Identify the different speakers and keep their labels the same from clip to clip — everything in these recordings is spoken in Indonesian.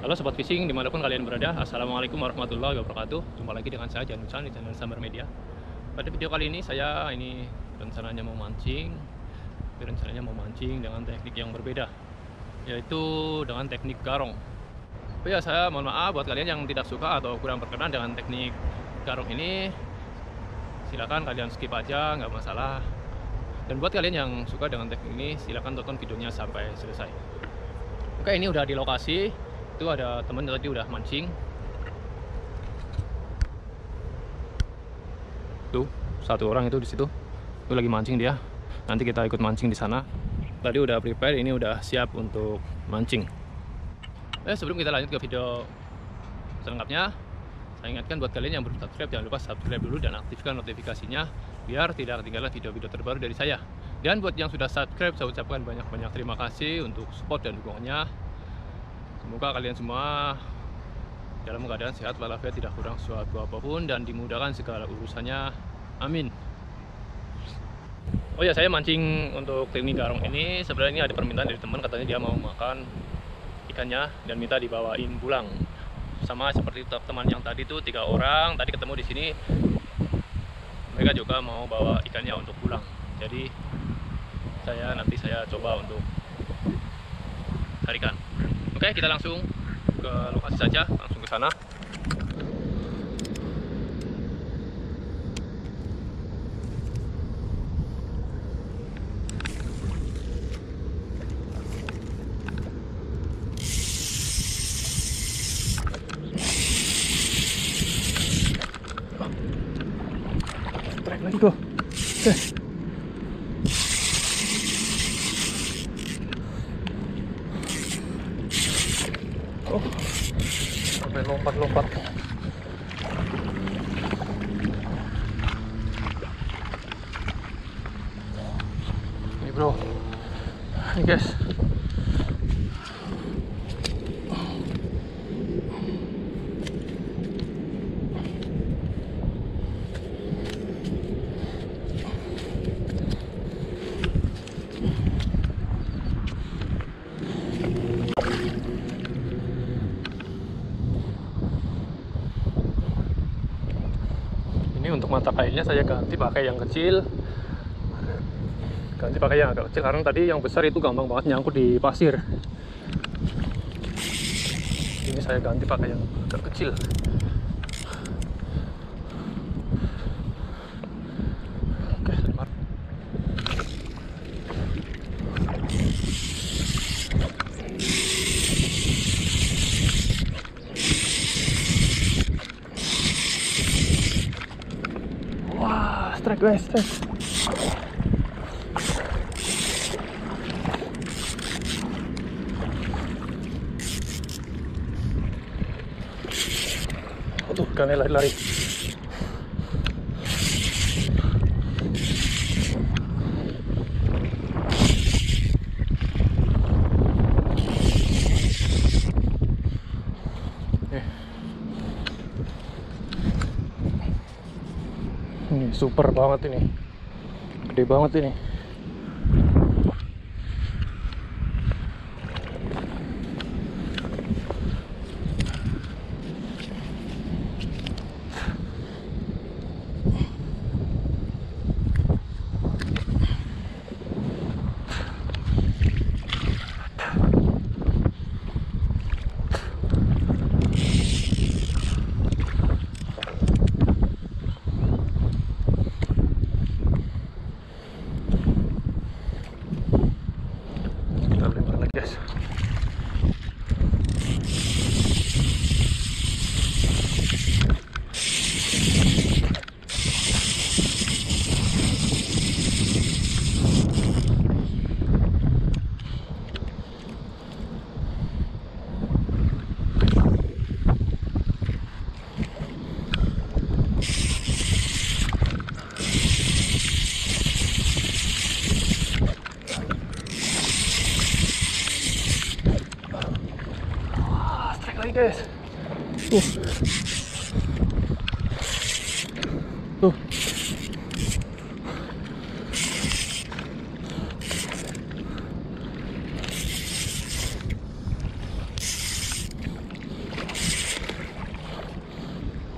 Speaker 1: Halo Sobat Fishing, dimanapun kalian berada, Assalamualaikum warahmatullahi wabarakatuh. Jumpa lagi dengan saya, Janus di channel Sambar Media. Pada video kali ini, saya rencananya mau mancing dengan teknik yang berbeda, yaitu dengan teknik garong. Oh ya, saya mohon maaf buat kalian yang tidak suka atau kurang berkenan dengan teknik garong ini, silakan kalian skip aja, nggak masalah. Dan buat kalian yang suka dengan teknik ini, silakan tonton videonya sampai selesai. Oke, ini udah di lokasi. Itu ada teman tadi udah mancing. Tuh, satu orang itu di situ. Itu lagi mancing dia. Nanti kita ikut mancing di sana. Tadi udah prepare, ini udah siap untuk mancing. Sebelum kita lanjut ke video selengkapnya, saya ingatkan buat kalian yang belum subscribe, jangan lupa subscribe dulu dan aktifkan notifikasinya biar tidak ketinggalan video-video terbaru dari saya. Dan buat yang sudah subscribe, saya ucapkan banyak-banyak terima kasih untuk support dan dukungannya. Semoga kalian semua dalam keadaan sehat walafiat, tidak kurang suatu apapun, dan dimudahkan segala urusannya. Amin. Oh ya, saya mancing untuk teknik garong ini. Sebenarnya ini ada permintaan dari teman, katanya dia mau makan ikannya dan minta dibawain pulang. Sama seperti teman yang tadi tuh, 3 orang tadi ketemu di sini. Mereka juga mau bawa ikannya untuk pulang. Jadi nanti saya coba untuk carikan. Oke, kita langsung ke lokasi saja, langsung ke sana. Strike lagi kok. Oke. Oh, sampai lompat-lompat. Ini bro, ini guys. Untuk mata kailnya saya ganti pakai yang kecil, agak kecil karena tadi yang besar itu gampang banget nyangkut di pasir. Ini saya ganti pakai yang agak kecil. Oke, selamat. Strike guys, strike. Tuh, ikannya lari-lari. Ini super banget ini, gede banget ini. Guys, tuh,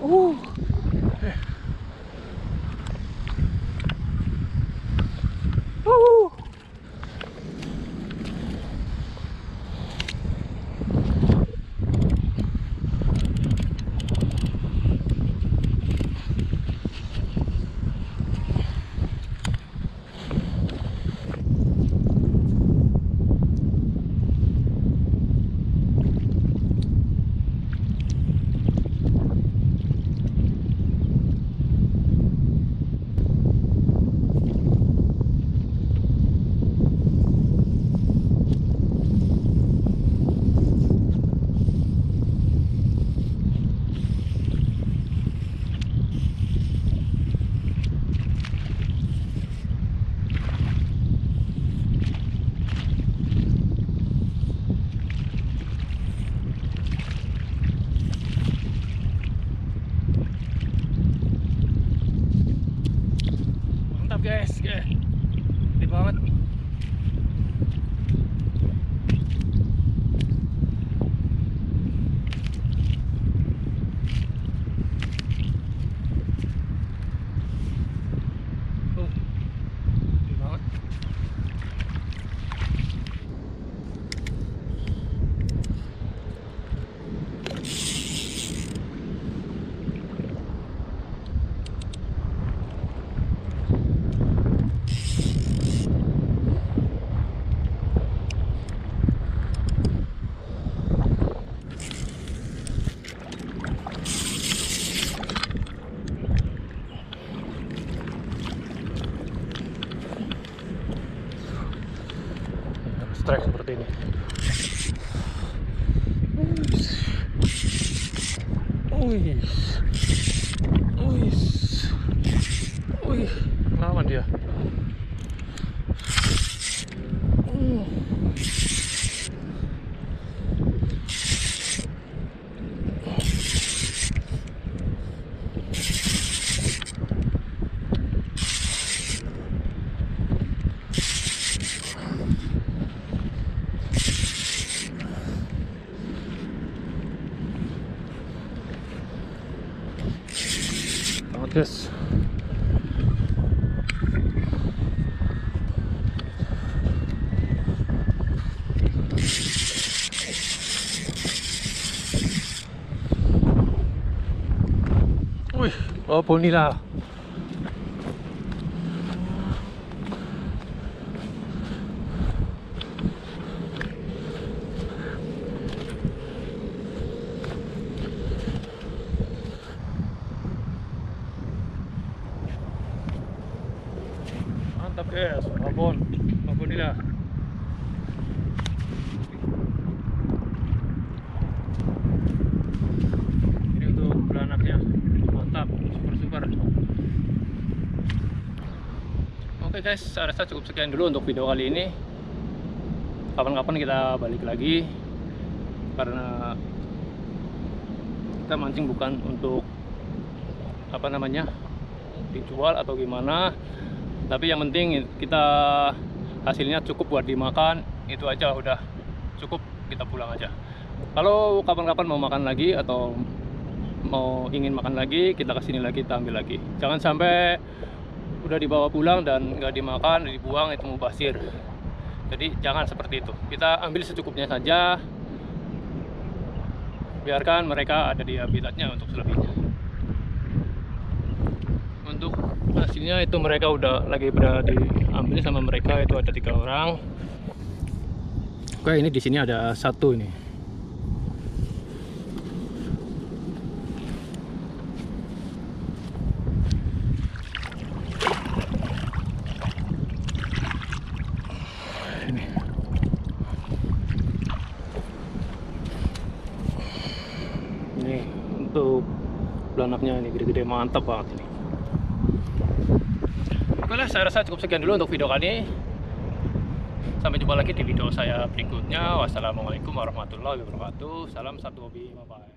Speaker 1: Mantap guys, gede banget. Gede banget. Strike seperti ini. Wih, lawan dia. Guys, wih, oh bonila. Mantap guys, babon nila. Ini untuk beranaknya, mantap, super. Oke guys, saya rasa cukup sekian dulu untuk video kali ini. Kapan-kapan kita balik lagi, karena kita mancing bukan untuk apa namanya dijual atau gimana, tapi yang penting kita hasilnya cukup buat dimakan, itu aja udah cukup, kita pulang aja. Kalau kapan-kapan mau makan lagi atau ingin makan lagi, kita kesini lagi, kita ambil lagi. Jangan sampai udah dibawa pulang dan nggak dimakan, dibuang, itu mubazir. Jadi jangan seperti itu, kita ambil secukupnya saja, biarkan mereka ada di habitatnya untuk selebihnya. Untuk hasilnya itu mereka udah lagi diambil sama mereka, itu ada 3 orang. Oke, ini di sini ada 1 ini. Ini untuk belanaknya, ini gede-gede, mantap banget ini. Oke lah, saya rasa cukup sekian dulu untuk video kali ini. Sampai jumpa lagi di video saya berikutnya. Wassalamualaikum warahmatullahi wabarakatuh. Salam satu hobi, bye bye.